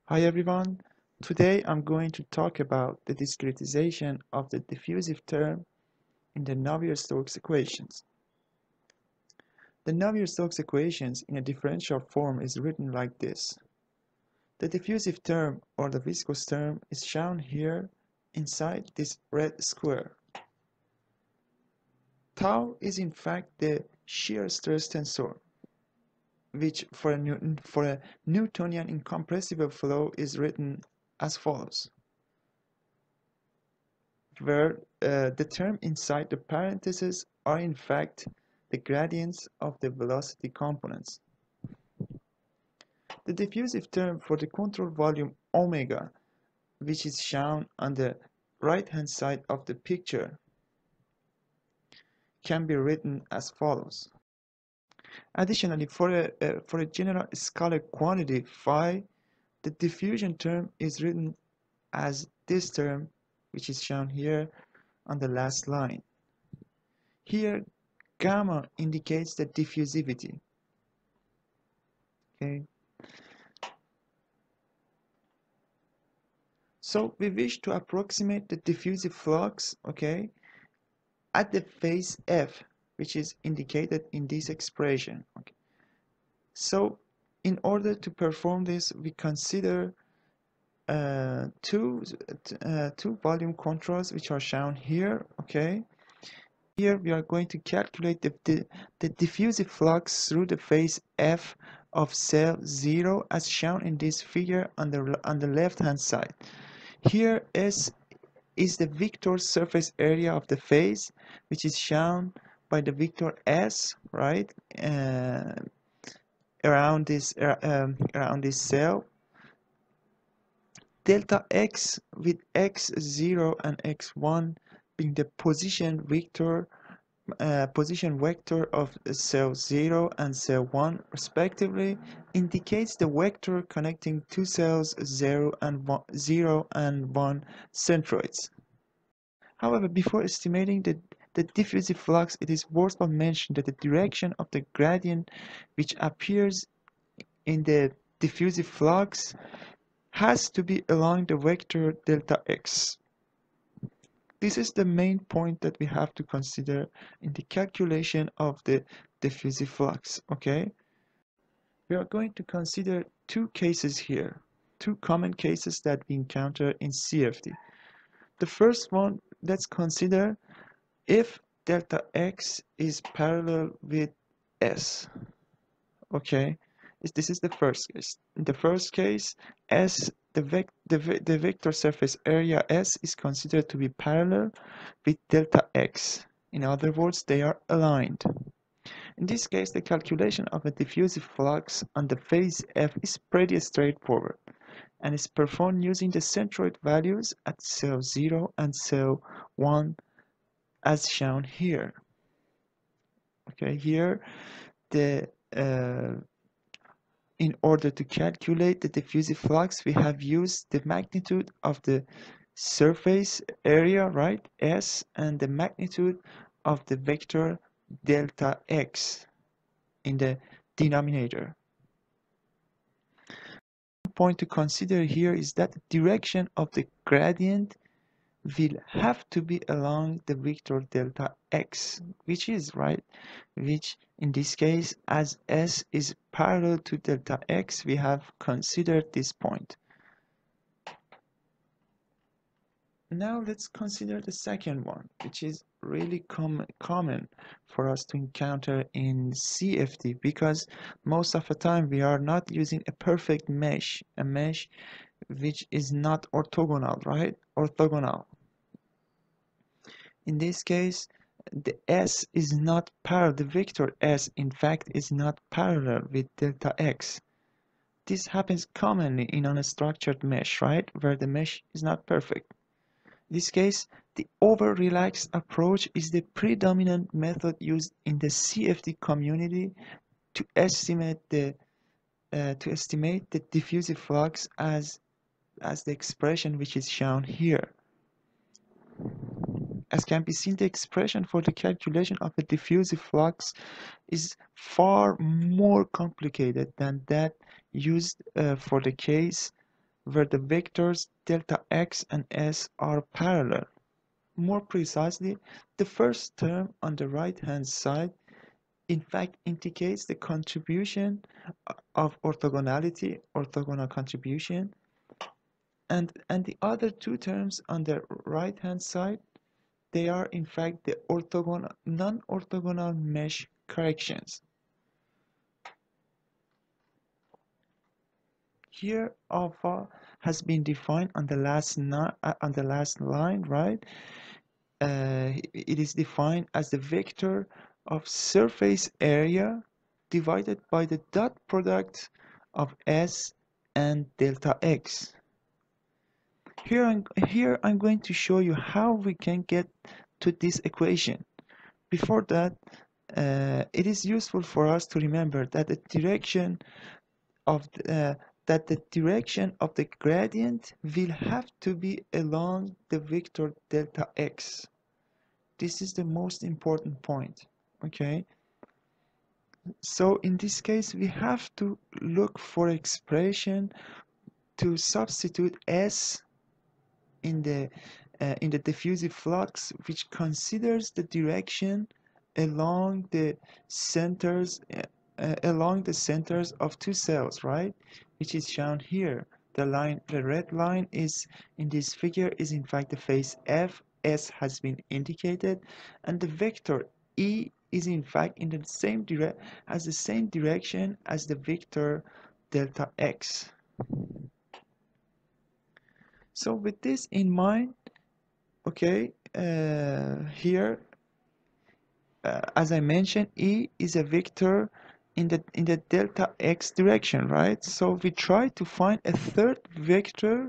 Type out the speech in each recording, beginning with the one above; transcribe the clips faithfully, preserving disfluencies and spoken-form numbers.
Hi everyone, today I'm going to talk about the discretization of the diffusive term in the Navier-Stokes equations. The Navier-Stokes equations in a differential form is written like this. The diffusive term or the viscous term is shown here inside this red square. Tau is in fact the shear stress tensor, which for a, Newton, for a Newtonian incompressible flow is written as follows, where uh, the term inside the parentheses are in fact the gradients of the velocity components. The diffusive term for the control volume omega, which is shown on the right hand side of the picture, can be written as follows. Additionally, for a, uh, for a general scalar quantity phi, the diffusion term is written as this term, which is shown here on the last line. Here, gamma indicates the diffusivity. Okay. So we wish to approximate the diffusive flux, okay, at the phase F, which is indicated in this expression. Okay. So in order to perform this, we consider uh, two uh, two volume controls which are shown here. Okay. Here we are going to calculate the, the, the diffusive flux through the phase F of cell zero as shown in this figure on the, on the left hand side. Here S is the vector surface area of the phase, which is shown by the vector S, right, uh, around this uh, um, around this cell. Delta X with x zero and x one being the position vector uh, position vector of cell zero and cell one respectively indicates the vector connecting two cells zero and one, zero and one centroids. However, before estimating the, the diffusive flux, it is worthwhile mentioning that the direction of the gradient which appears in the diffusive flux has to be along the vector delta x. This is the main point that we have to consider in the calculation of the diffusive flux, okay? We are going to consider two cases here, two common cases that we encounter in C F D. The first one, let's consider if delta x is parallel with S. Okay, this is the first case. In the first case, S, the, vec the, the vector surface area S is considered to be parallel with delta x. In other words, they are aligned. In this case, the calculation of a diffusive flux on the phase F is pretty straightforward and is performed using the centroid values at cell zero and cell one as shown here. Okay, here the uh, in order to calculate the diffusive flux, we have used the magnitude of the surface area, right, S, and the magnitude of the vector delta x in the denominator. One point to consider here is that the direction of the gradient will have to be along the vector delta x, which is right, which in this case, as S is parallel to delta x, we have considered this point. Now let's consider the second one, which is really com common for us to encounter in C F D because most of the time we are not using a perfect mesh, a mesh which is not orthogonal, right? Orthogonal. In this case, the S is not parallel, the vector S in fact is not parallel with delta x. This happens commonly in unstructured mesh, right, where the mesh is not perfect. In this case, the over-relaxed approach is the predominant method used in the C F D community to estimate the uh, to estimate the diffusive flux as as the expression which is shown here. As can be seen, the expression for the calculation of a diffusive flux is far more complicated than that used uh, for the case where the vectors delta x and s are parallel. More precisely, the first term on the right-hand side in fact indicates the contribution of orthogonality, orthogonal contribution, and, and the other two terms on the right-hand side, they are in fact the orthogonal, non-orthogonal mesh corrections. Here, alpha has been defined on the last uh, on the last line, right? Uh, it is defined as the vector of surface area divided by the dot product of S and delta X. Here I'm, here I'm going to show you how we can get to this equation. Before that, uh, it is useful for us to remember that the direction of the, uh, that the direction of the gradient will have to be along the vector delta X. This is the most important point, okay? So in this case, we have to look for expression to substitute S in the uh, in the diffusive flux, which considers the direction along the centers uh, uh, along the centers of two cells, right? Which is shown here. The line, the red line is in this figure is in fact the phase F. S has been indicated, and the vector E is in fact in the same direct has the same direction as the vector delta X. So with this in mind, okay, uh, here, uh, as I mentioned, E is a vector in the in the delta X direction, right? So we try to find a third vector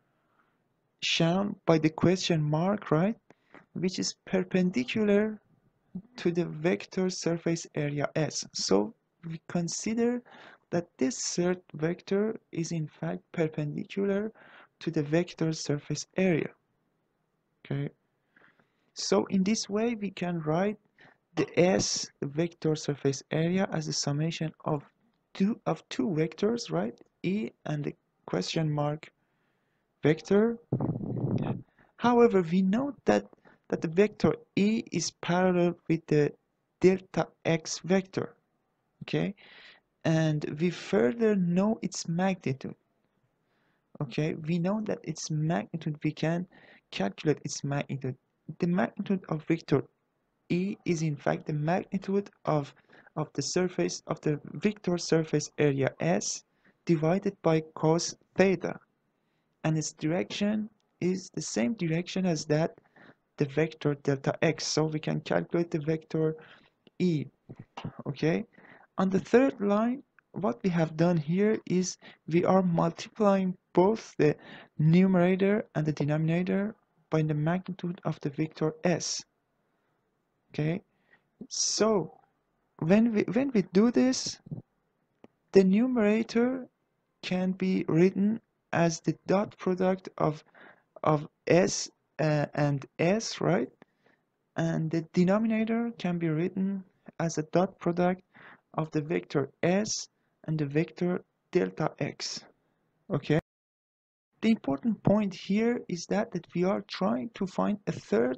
shown by the question mark, right? Which is perpendicular to the vector surface area S. So we consider that this third vector is in fact perpendicular to the vector surface area. Okay. So in this way we can write the S, the vector surface area, as a summation of two of two vectors, right? E and the question mark vector. However, we know that that the vector E is parallel with the delta X vector, okay? And we further know its magnitude, okay? We know that its magnitude, we can calculate its magnitude. The magnitude of vector E is in fact the magnitude of, of the surface of the vector surface area S divided by cos theta, and its direction is the same direction as that the vector delta X, so we can calculate the vector E. Okay, on the third line, what we have done here is we are multiplying both the numerator and the denominator by the magnitude of the vector S. Okay, so when we when we do this, the numerator can be written as the dot product of of S uh, and S, right? And the denominator can be written as a dot product of the vector S and the vector delta X. Okay. The important point here is that that we are trying to find a third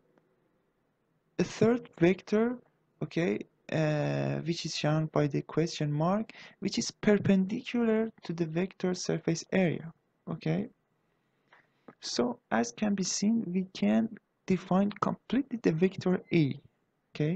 a third vector, okay, uh, which is shown by the question mark, which is perpendicular to the vector surface area. Okay. So as can be seen, we can define completely the vector A. Okay.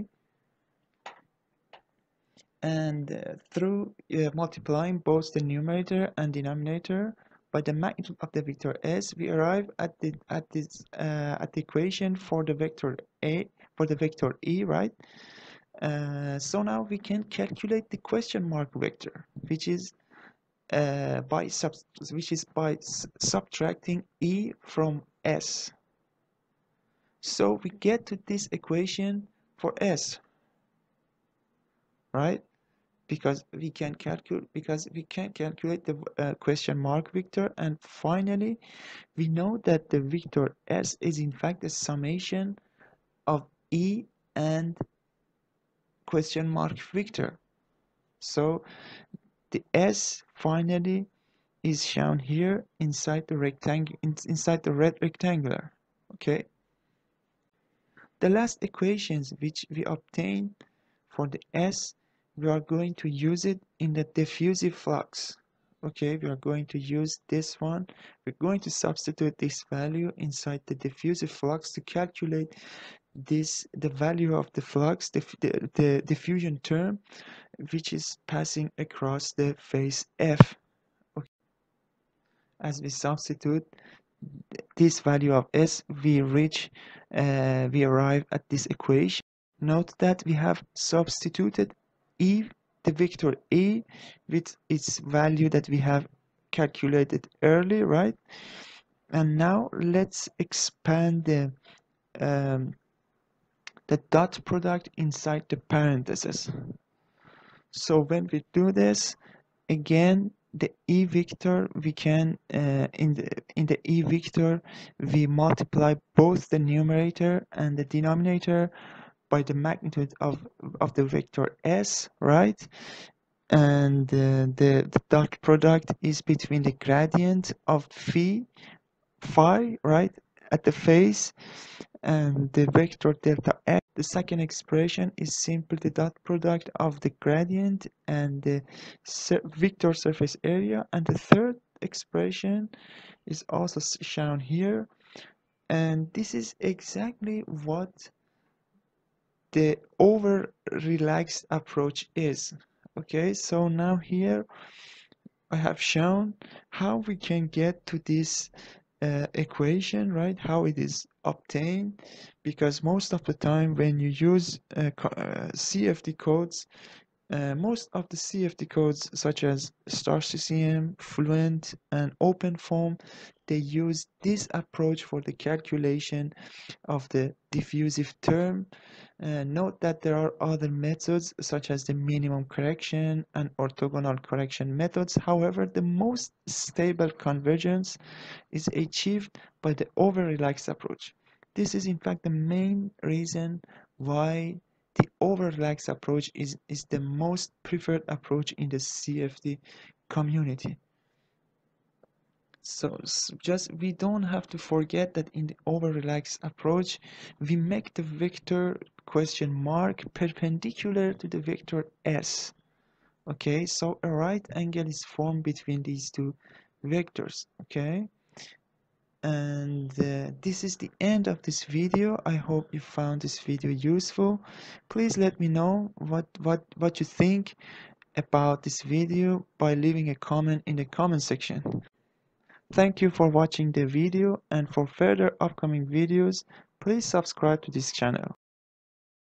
And uh, through uh, multiplying both the numerator and denominator by the magnitude of the vector S, we arrive at the at this uh, at the equation for the vector A for the vector E, right? Uh, so now we can calculate the question mark vector, which is uh, by sub which is by subtracting E from S. So we get to this equation for S, right? Because we can calculate because we can calculate the uh, question mark vector, and finally we know that the vector S is in fact a summation of E and question mark vector. So the S finally is shown here inside the rectangle, in, inside the red rectangular. Okay. The last equations which we obtained for the S, we are going to use it in the diffusive flux. Okay, we are going to use this one. We're going to substitute this value inside the diffusive flux to calculate this the value of the flux, the, the, the diffusion term, which is passing across the phase F. Okay. As we substitute this value of S, we reach, uh, we arrive at this equation. Note that we have substituted E, the vector E, with its value that we have calculated earlier, right? And now let's expand the um, the dot product inside the parentheses. So when we do this, again, the E vector, we can uh, in the in the E vector we multiply both the numerator and the denominator by the magnitude of of the vector S, right? And uh, the, the dot product is between the gradient of phi phi, right, at the face, and the vector delta x. The second expression is simply the dot product of the gradient and the sur vector surface area, and the third expression is also shown here, and this is exactly what the over relaxed approach is. Okay, so now here I have shown how we can get to this uh, equation, right? How it is obtained, because most of the time when you use uh, uh, C F D codes, uh, most of the C F D codes such as STAR-C C M, FLUENT, and OpenFOAM, they use this approach for the calculation of the diffusive term. Uh, note that there are other methods such as the minimum correction and orthogonal correction methods. However, the most stable convergence is achieved by the over-relaxed approach. This is in fact the main reason why the over-relaxed approach is, is the most preferred approach in the C F D community. So just we don't have to forget that in the over-relaxed approach, we make the vector question mark perpendicular to the vector S. Okay, so a right angle is formed between these two vectors. Okay, and uh, this is the end of this video. I hope you found this video useful. Please let me know what what what you think about this video by leaving a comment in the comment section. Thank you for watching the video, and for further upcoming videos, please subscribe to this channel.